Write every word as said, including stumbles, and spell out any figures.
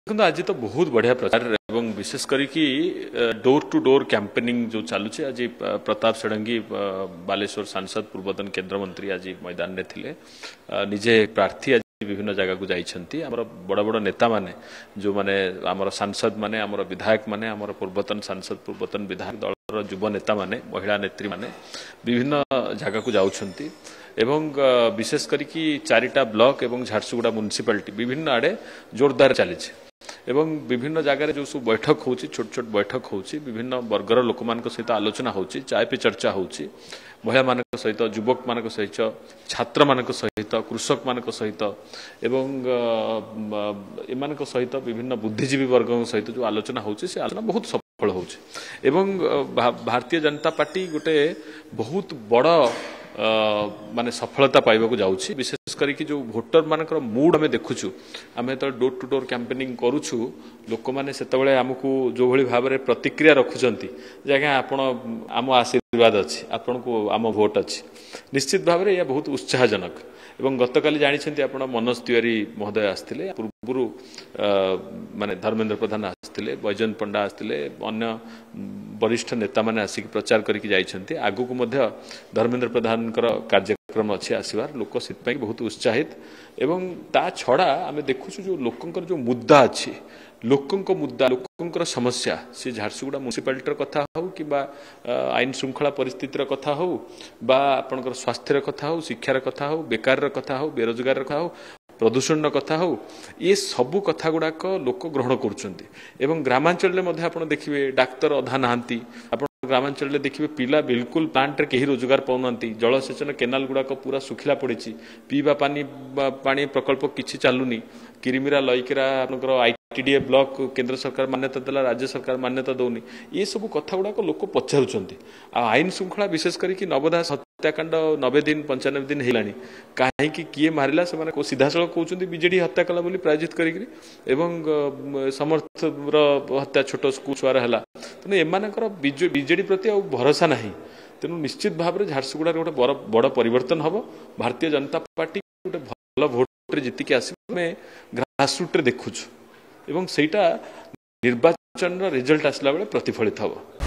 देखो आज तो बहुत बढ़िया प्रचार एवं विशेष करके डोर टू डोर कैंपेनिंग जो चलुचे आज प्रताप षडंगी बालेश्वर सांसद पूर्वतन केंद्र मंत्री आज मैदान में थिले निजे प्रार्थी आज विभिन्न जगह को जाइछंती हमर बड़ बड़ नेता माने जो माने हमर सांसद माने हमर विधायक माने हमर पूर्वतन सांसद पूर्वतन विधायक दल युव नेता माने महिला नेत्री माने विभिन्न जगह को जाउछंती एवं विशेष करके चारिटा ब्लॉक एवं झारसुगुड़ा म्युनिसिपालिटी विभिन्न आड़े जोरदार चली एवं विभिन्न जगह जो सब बैठक होची छोट छोट बैठक होची विभिन्न वर्गर लोक मान सहित आलोचना होची चाय पे चर्चा होची महिला मान सहित युवक मान सहित छात्र मान सहित कृषक मान सहित एवं एमान सहित विभिन्न बुद्धिजीवी वर्ग सहित जो आलोचना होची से आलोचना बहुत सफल होची एवं भारतीय जनता पार्टी गोटे बहुत बड़ माने सफलता पाइबा जाऊँगी विशेष करके जो भोटर मानकर मूड आम देखुचु आम तो डोर टू डोर कैंपेनिंग करुचु लोक मैंने से आमको जो भली भाव में प्रतिक्रिया रखुंट जे आपण आम आशीर्वाद अच्छी आपण को आम भोट अच्छी निश्चित भाव में यह बहुत उत्साहजनक एवं गतकाली जानी आप मनोज तिवारी महोदय आसते पूर्व माने धर्मेंद्र प्रधान आसते बैजयंत पंडा आसते अन्य वरिष्ठ नेता मैंने आसिक प्रचार करके जाइछन्ते आगु को मध्य धर्मेंद्र प्रधान कार्यक्रम अच्छी आसबार लोक से बहुत उत्साहित एवं ता छड़ा आम देखुचु जो लोकंकर जो मुद्दा अच्छी लोकंक मुद्दा लोकंकर समस्या सी झारसुगुड़ा म्युनिसिपालिटी कथा हो कि आईन श्रृंखला परिस्थितिर कथा हो बा आपनकर स्वास्थ्यर कथा हो शिक्षार कथा हो बेकार कथा हो बेरोजगार कथा हो प्रदूषण कथा हो ये सबू कथा गुड़ाक लोक ग्रहण कर ग्रामांचल में देखिए डाक्तर अधा नहांती ग्रामांचल देखिए पिला बिल्कुल प्लांट रे कहीं रोजगार पाऊना जलसेचन केनाल गुड़ाक पूरा सुखिला पड़ी पीवा पानी पानी प्रकल्प किसी चलुनी किरिमिरा लईकिरा आपनकर आईटीडीए ब्लॉक केंद्र सरकार मान्यता देला राज्य सरकार मान्यता दौनी ये सब कथा गुड़ाक लोक पचारुंट आईन श्रृंखला विशेष करके नवदास हत्याकांड नबे दिन पंचानबे दिन होलानी कहीं किए मारिला से सीधा सड़क कहते बीजेडी हत्या कला प्रायोजित कर समर्थ हत्या छोट स्कूल छुआर है तेणु एमानकर बीजेडी प्रति आ भरोसा ना तेणु निश्चित भाव में झारसुगुड़ा गोटे बड़ बड़ परिवर्तन हम भारतीय जनता पार्टी गोटे भल भोट जीतिकी आस ग्रासरूट देखुचु एवं सेटा निर्वाचन रिजल्ट आसला बेले प्रतिफलित हम।